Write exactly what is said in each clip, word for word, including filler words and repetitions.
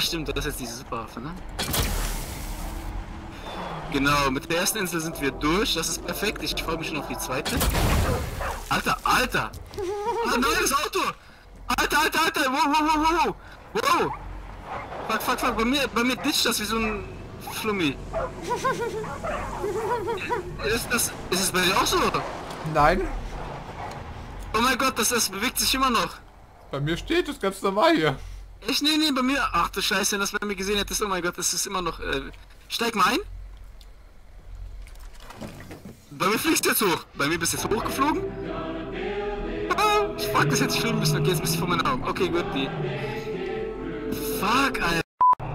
stimmt, das ist jetzt diese Superwaffe, ne? Genau, mit der ersten Insel sind wir durch, das ist perfekt, ich freue mich schon auf die zweite. Alter, Alter! Ah, neues Auto! Alter, Alter, Alter! Wow, wow, wow, wow! Wow! Fuck, fuck, fuck, bei mir, bei mir ditcht das wie so ein Flummi. Ist das, ist es bei dir auch so? Nein. Oh mein Gott, das, das bewegt sich immer noch. Bei mir steht es ganz normal hier. Ich, nee, nee, bei mir, ach du Scheiße, wenn das bei mir gesehen hättest, oh mein Gott, das ist immer noch, äh, steig mal ein. Bei mir fliegst du jetzt hoch. Bei mir bist du jetzt hochgeflogen. Oh, fuck, das hätte ich filmen müssen. Okay, jetzt bist du vor meinen Augen. Okay, gut, die. Fuck, Alter.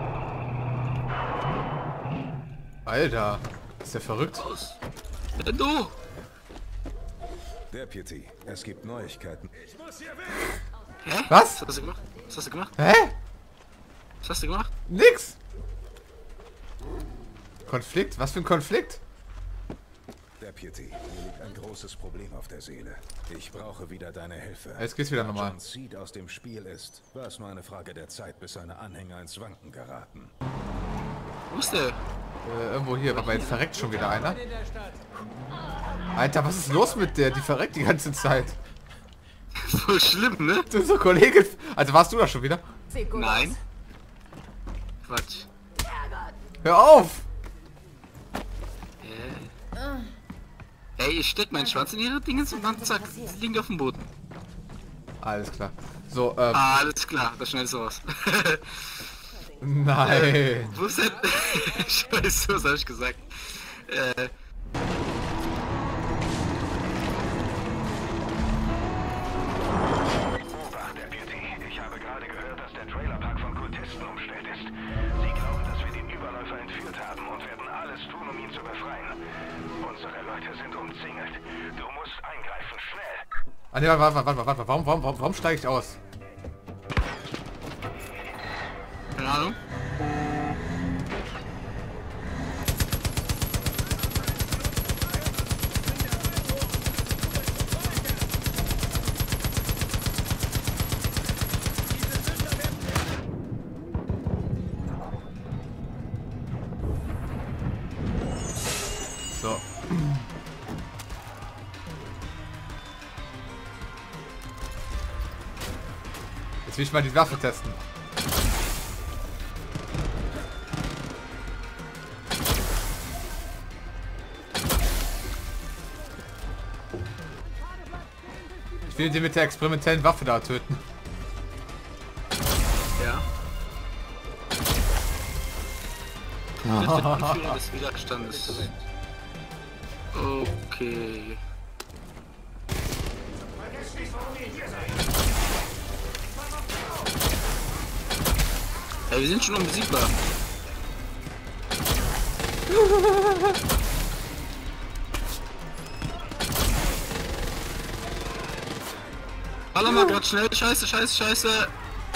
Alter, ist der verrückt? Ja, du. Deputy, es gibt Neuigkeiten. Ich muss hier weg. Hä? Was? Was hast du gemacht? Was hast du gemacht? Hä? Was hast du gemacht? Nix. Konflikt? Was für ein Konflikt? Deputy, mir liegt ein großes Problem auf der Seele. Ich brauche wieder deine Hilfe. Jetzt geht's wieder normal. John Seed aus dem Spiel ist, war es nur eine Frage der Zeit, bis seine Anhänger ins Wanken geraten. Wo ist der? Äh, irgendwo hier, aber jetzt verreckt schon wieder einer. Alter, was ist los mit der? Die verreckt die ganze Zeit. Voll schlimm, ne? Du so Kollege. Also warst du da schon wieder? Nein. Quatsch. Hör auf! Ey, ich steck meinen Schwanz in ihre Dingens und dann zack, sie liegen auf dem Boden. Alles klar. So, ähm. Ah, alles klar, das schnell sowas. Nein. Wo ist denn? Scheiße, was hab ich gesagt? Äh. Obacht, Deputy. Ich habe gerade gehört, dass der Trailerpark von Kultisten umstellt ist. Sie glauben, dass wir den Überläufer entführt haben und werden alles tun, um ihn zu befreien. Unsere Leute sind umzingelt. Du musst eingreifen, schnell. Ah ne, warte, warte, warte, warte, warum, warum, warum, warum steige ich aus? Keine Ahnung. So. Jetzt will ich mal die Waffe testen. Ich will den mit der experimentellen Waffe da töten. Ja. Anführer des Widerstandes. Okay. Ey, wir sind schon unbesiegbar. Hallo mal grad schnell. Scheiße, scheiße, scheiße.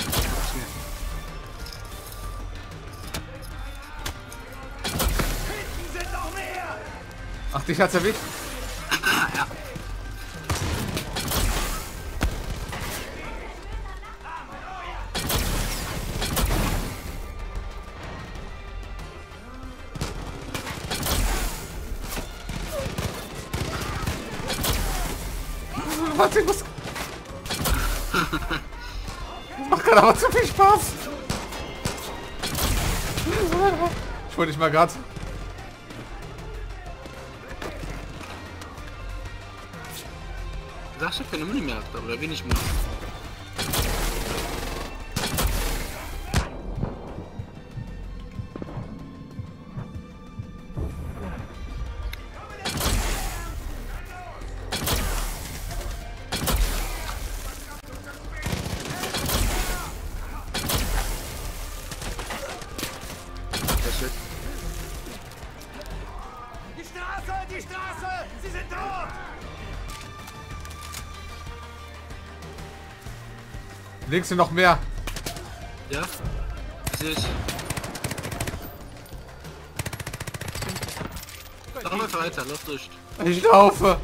Ach, dich hat's erwischt. Ja. Warte, ich muss... Das macht gerade aber zu viel Spaß. Ich wollte dich mal gerade... Du sagst, ich hab keine Muni mehr, oder wenig Muni. Die Straße, die Straße! Sie sind dort! Links sind noch mehr. Ja? Sehe ich. Lauf einfach weiter, lauf durch. Ich laufe.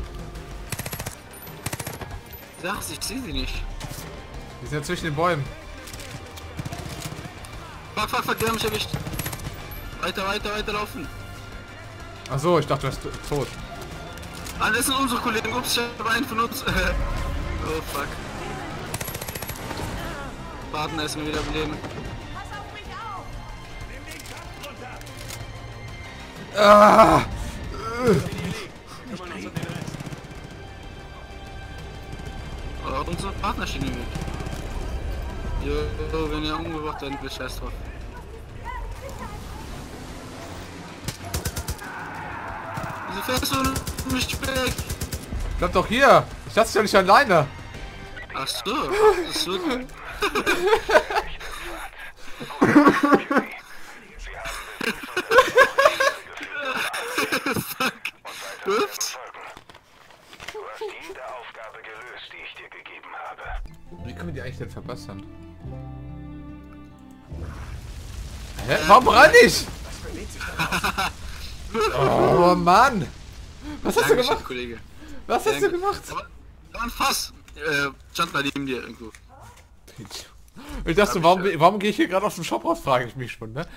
Sag's, ich sehe sie nicht. Die sind ja zwischen den Bäumen. Fuck, fuck, fuck, die haben mich erwischt. Weiter, weiter, weiter laufen. Achso, ich dachte, du wärst tot. Ah, das sind unsere Kollegen. Ups, ich habe einen von uns. Oh, fuck. Partner ist mir wieder am Leben. Ah! Oh, unsere Partner stehen im Weg. Jo, wenn ihr umgebracht dann wird scheiß drauf. Wieso fährst du nicht weg? Bleib doch hier! Ich lasse dich ja nicht alleine! Ach so, das ist so. Fuck. Ups. Du hast jede Aufgabe gelöst, die ich dir gegeben habe. Wie können wir die eigentlich denn verbessern? Hä? Warum renn ich? Oh Mann! Was hast du Dankeschön, gemacht? Kollege. Was hast du gemacht? Aber da war ein Fass. Äh, stand mal neben dir irgendwo. Ich dachte, warum, warum gehe ich hier gerade aus dem Shop raus, frage ich mich schon, ne?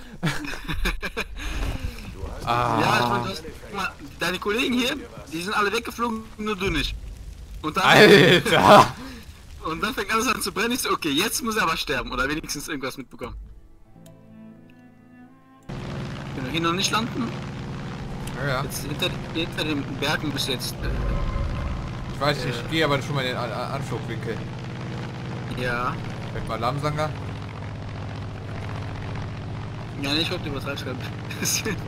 ah. Ja, ich meine, guck mal, deine Kollegen hier, die sind alle weggeflogen, nur du nicht. Und dann, Alter! und dann fängt alles an zu brennen. Ich so, okay, jetzt muss er aber sterben oder wenigstens irgendwas mitbekommen. Können wir hier noch nicht landen? Ja, ja. Jetzt hinter, hinter den Bergen bis jetzt. Äh, Ich weiß nicht, ich gehe aber schon mal in den An An Anflugwinkel. ja. Vielleicht mal Lamsanger. Ja, nee, ich glaube, du übertreibst gerade ein bisschen.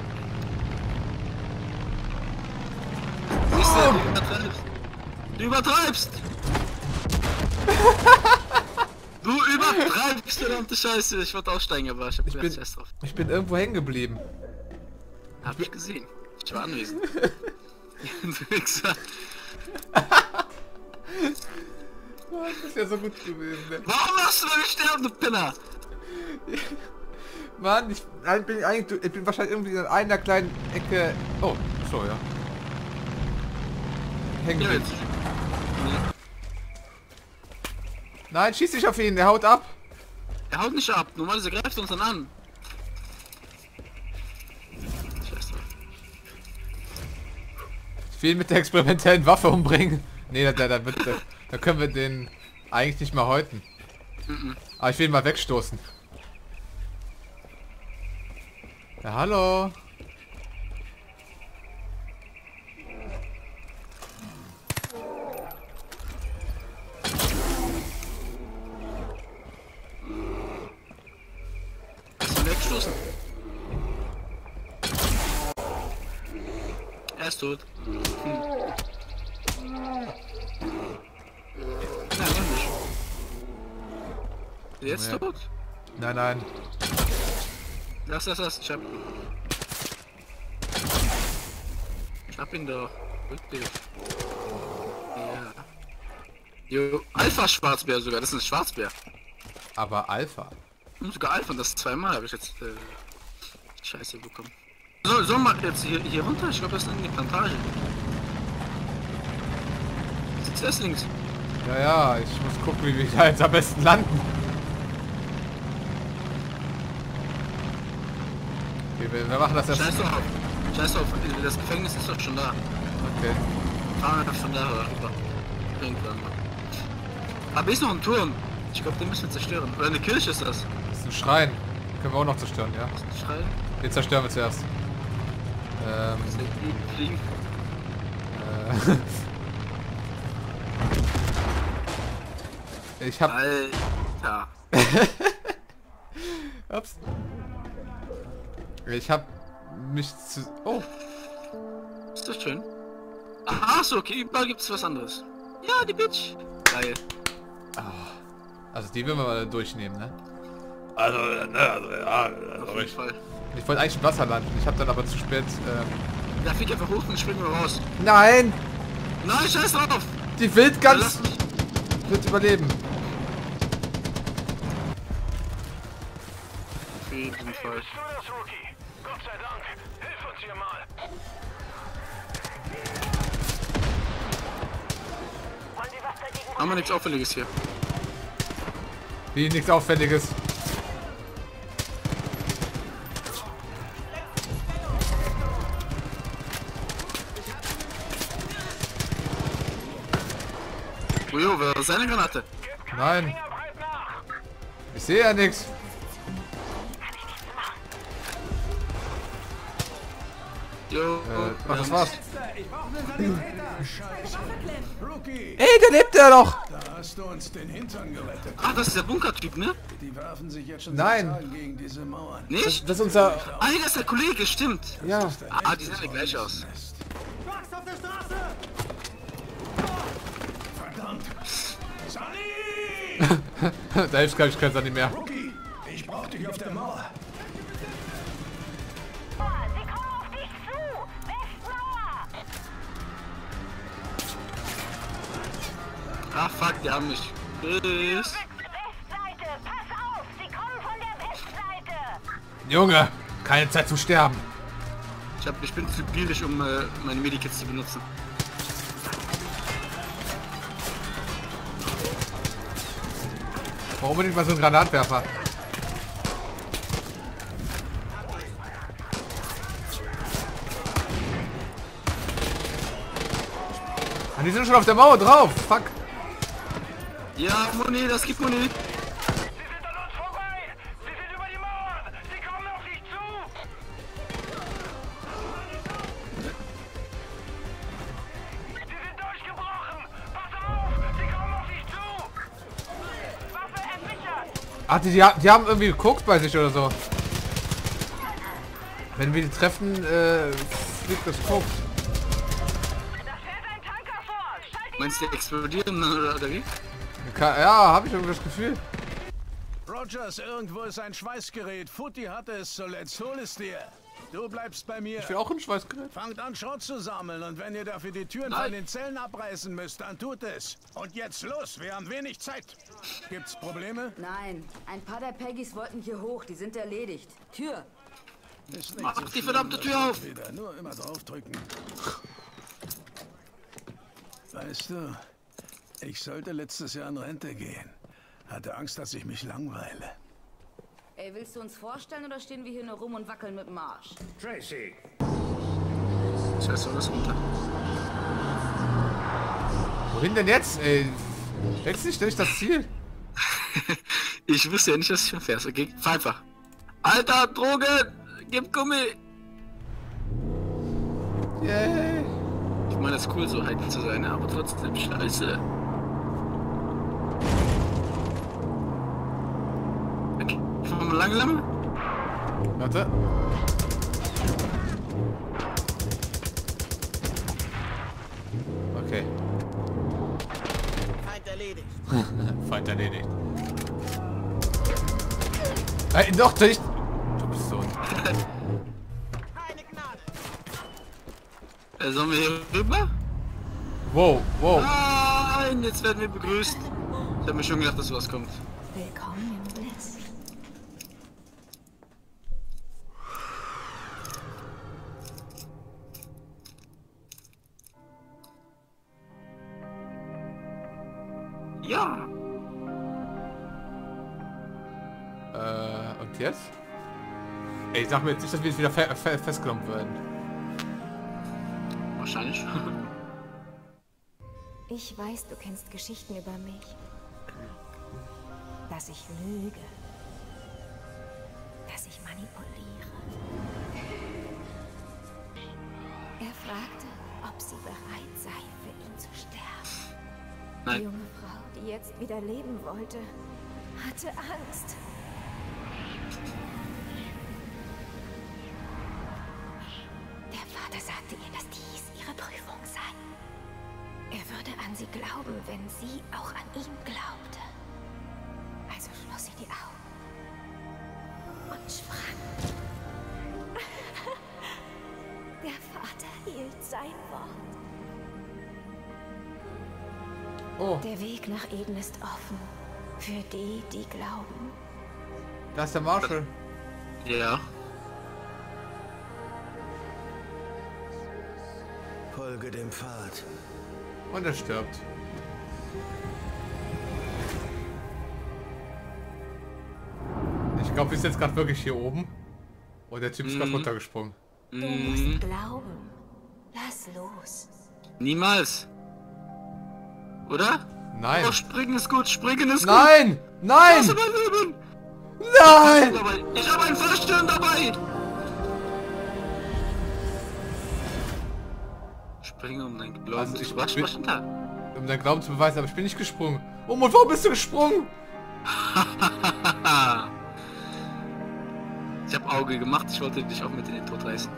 Siehst du, du übertreibst. Du übertreibst! Du übertreibst, verdammte Scheiße. Ich wollte aussteigen, aber ich hab Ich bin, Scheiß drauf. ich bin irgendwo hängen geblieben. Hab ich gesehen. Ich war anwesend. Du Wichser. Das ist ja so gut gewesen, ne? Warum machst du denn sterben, du Penner? Mann, ich, ich bin eigentlich, ich bin wahrscheinlich irgendwie in einer kleinen Ecke. Oh, so ja. Hängen Ja, geblieben. jetzt. Nein, schieß dich auf ihn, der haut ab. Er haut nicht ab, normalerweise greift er uns dann an. Scheiß drauf. Ich will ihn mit der experimentellen Waffe umbringen. Nee, da, da, da, wird, da, da können wir den eigentlich nicht mehr häuten. Mhm. Aber ich will ihn mal wegstoßen. Ja, hallo. Hast du ihn weggestoßen? Er ist tot. Hm. Nein, noch nicht. Ist er jetzt Ja. tot? Nein, nein. Lass, lass, lass, ich hab... Ich hab ihn doch. Wirklich. Ja. Jo, Alpha-Schwarzbär sogar, das ist ein Schwarzbär. Aber Alpha. Und sogar Alpha, das zweimal habe ich jetzt äh, Scheiße bekommen. So, so mal jetzt hier, hier runter, ich glaube das ist in die Plantage. Sitzt das links? Ja, ja, ich muss gucken, wie wir da jetzt am besten landen. Okay, wir, wir machen das erst. Scheiß drauf. Scheiß drauf, das Gefängnis ist doch schon da. Okay. Fahren wir von da rüber. Irgendwann mal. Aber hier ist noch ein Turm. Ich glaube, den müssen wir zerstören. Oder eine Kirche ist das. Das ist ein Schrein. Können wir auch noch zerstören, ja? Schreien. Den zerstören wir zuerst. Ähm, Fliegen. äh, ich hab... Alter. Ups. Ich hab mich zu... Oh. Ist das schön? Ach so, okay, überall gibt es was anderes. Ja, die Bitch. Geil. Also die werden wir mal durchnehmen, ne? Also, ne, also, ja, Auf jeden Fall. ich wollte eigentlich im Wasser landen. Ich habe dann aber zu spät... Ähm... Da fliegt einfach hoch und springen wir raus. Nein! Nein, scheiß drauf! Die Ja, Wildgans lass mich. wird überleben. Auf jeden Fall. Bist du das, Rookie? Gott sei Dank. Hilf uns hier mal. Haben wir nichts Auffälliges hier. Wie nichts Auffälliges. Ujo, wer ist seine Granate? Nein. Ich sehe ja nichts. Jo, Äh, ach, das war's. Rookie, Ey, der lebt ja doch. da hast du uns den Hintern gerettet. ach, das ist der Bunkertyp, ne? Die werfen sich jetzt schon Nein. seit Tagen gegen diese Mauern. Nicht? Das ist unser... Ah, nee, das ist der Kollege, stimmt. Ja. Ah, die sehen alle gleich aus. Verdammt! Sunny! Da hilft glaube ich kein Sani mehr. Rookie, ich brauch dich auf der Mauer. Sie kommen auf dich zu! Westmauer! Ah, fuck, die haben mich. Tschüss. Westseite! Pass auf! Sie kommen von der Westseite! Junge, keine Zeit zu sterben. Ich, hab, ich bin zu billig, um äh, meine Medikits zu benutzen. Warum unbedingt mal so ein Granatwerfer? Ah, die sind schon auf der Mauer drauf. Fuck. Ja, Muni, das gibt Muni. Sie sind an uns vorbei! Sie sind über die Mauer! Sie kommen auf dich zu! Sie sind durchgebrochen! Pass auf! Sie kommen auf dich zu! Waffe entsichert! Ach, die, die, ha- die haben irgendwie geguckt bei sich oder so. Wenn wir die treffen, äh, fliegt das guckt. Da fährt ein Tanker vor! Schalt ihn Meinst du, die explodieren oder, oder wie? Ja, habe ich irgendwie das Gefühl. Rogers, irgendwo ist ein Schweißgerät. Futti hatte es zuletzt. Hol es dir. Du bleibst bei mir. Ich will auch ein Schweißgerät. Fangt an, Schrott zu sammeln. Und wenn ihr dafür die Türen Nein. von den Zellen abreißen müsst, dann tut es. Und jetzt los. Wir haben wenig Zeit. Gibt's Probleme? Nein, ein paar der Peggys wollten hier hoch, die sind erledigt. Tür! Ist nicht Mach so die schlimm, verdammte das Tür geht auf. Wieder. Nur immer draufdrücken. Weißt du, ich sollte letztes Jahr in Rente gehen. Hatte Angst, dass ich mich langweile. Ey, willst du uns vorstellen oder stehen wir hier nur rum und wackeln mit dem Arsch? Tracy! Scheiße, alles runter. Wohin denn jetzt, ey? Wechsel nicht ständig das Ziel. Ich wusste ja nicht, dass ich schon fährst. Okay, fahr einfach. Alter, Drogen! Gib Gummi! Yay. Ich meine, das ist cool, so heikel zu sein, aber trotzdem scheiße. Okay, fahren wir langsam? Warte. Okay. Feind erledigt. Feind erledigt. Ey, doch nicht! Du bist so ein... Keine Gnade. Äh, sollen wir hier rüber? Wow, wow. Nein, jetzt werden wir begrüßt. Ich habe mir schon gedacht, dass sowas kommt. Willkommen im Blitz. Ja. Äh, und jetzt? Ey, sag mir jetzt nicht, dass wir jetzt wieder fe fe festgenommen werden. Wahrscheinlich. Ich weiß, du kennst Geschichten über mich. Dass ich lüge. Dass ich manipuliere. Er fragte, ob sie bereit sei, für ihn zu sterben. Die Nein. junge Frau, die jetzt wieder leben wollte, hatte Angst. Der Vater sagte ihr, dass dies ihre Prüfung sei. Er würde an sie glauben, wenn sie auch an ihn glaubte. Also schloss sie die Augen und sprang. Der Vater hielt sein Wort. Oh, Der Weg nach Eden ist offen. Für die, die glauben. da ist der Marshall. Ja. Folge dem Pfad. Und er stirbt. Ich glaube, wir sind jetzt gerade wirklich hier oben. Und der Typ ist gerade runtergesprungen. Du musst glauben. Lass los. Niemals. Oder? Nein. Oh, springen ist gut, springen ist Nein! gut. Nein! Lass mein Leben. Nein! Ich habe einen Fallschirm dabei. Springe um dein Glauben. Also ich was, bin- was stand da? Um deinen Glauben zu beweisen, aber ich bin nicht gesprungen. Oh Mann, warum bist du gesprungen? Ich habe Auge gemacht, ich wollte dich auch mit in den Tod reißen.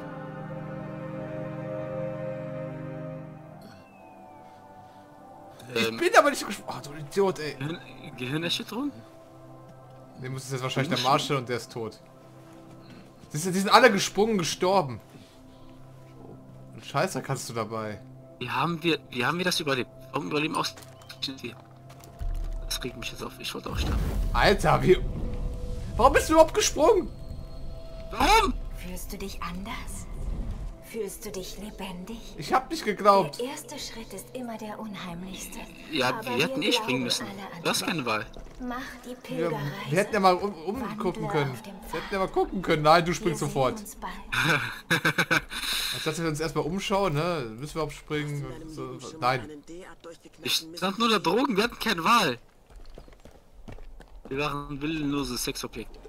Ich Ähm, bin aber nicht gesprungen. Ach du Idiot, ey. Gehirn Gehirnerschütterung? Ne, muss es jetzt wahrscheinlich der Marshall und der ist tot. Siehst du, die sind alle gesprungen, gestorben. Und Scheiße, kannst du dabei. Wie haben wir, wie haben wir das überlebt? Warum überleben aus? Das regt mich jetzt auf, ich wollte auch sterben. Alter, wie... Warum bist du überhaupt gesprungen? Warum? Fühlst du dich anders? Fühlst du dich lebendig? Ich hab nicht geglaubt. Der erste Schritt ist immer der unheimlichste. Ja, Aber wir hätten eh glauben springen müssen. alle an Du hast dich. keine Wahl. Mach die Wir, Pilgerreise. wir hätten ja mal um, umgucken Wandle können. auf dem Pfad. Wir hätten ja mal gucken können. Nein, du Wir springst sehen sofort. uns bald. Anstatt dass wir uns erstmal umschauen, ne? Müssen wir überhaupt springen? So, nein. Ich stand nur der Drogen, wir hatten keine Wahl. Wir waren willenlose Sexobjekte.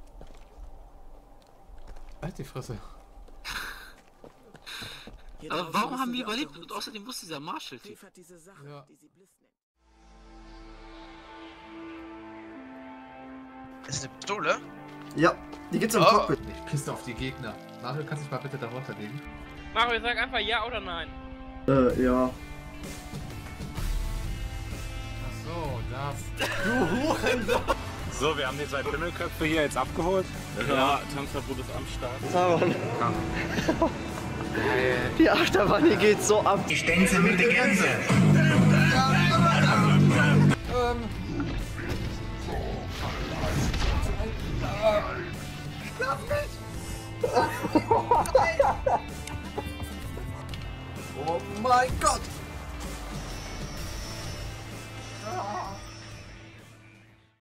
Halt die Fresse. Aber warum haben wir überlebt? Und außerdem wusste dieser Marshall-Typ. Ja. Ist eine Pistole? Ja, die gibt's im Oh. Cockpit. Ich pisse auf die Gegner. Mario, kannst du dich mal bitte darunter legen? Mario, sag einfach ja oder nein. Äh, ja. Ach so, das. Du Hurensohn! So, wir haben die zwei Pimmelköpfe hier jetzt abgeholt. Ja, Tanzverbot ist am Start. Sauber. Die Achterbahn hier geht so ab. Ich denke mit der Gänse. Ähm. Lass mich! Oh mein Gott!